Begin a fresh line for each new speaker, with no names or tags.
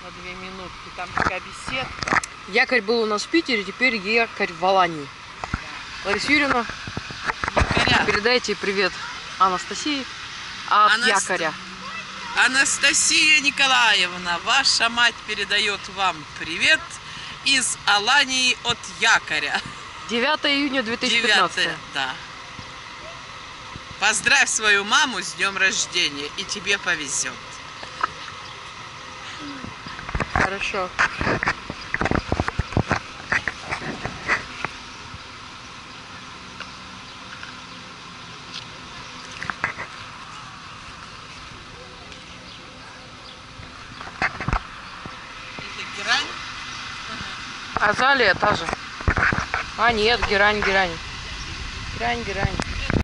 на 2 минутки. Там такая беседка.
Якорь был у нас в Питере, теперь якорь в Алании. Лариса Юрьевна, передайте привет Анастасии от якоря.
Анастасия Николаевна, ваша мать передает вам привет из Алании от якоря.
9 июня 2015.
9, да. Поздравь свою маму с днем рождения, и тебе повезет.
Хорошо.
Это герань?
Азалия та же. А нет, герань. Герань.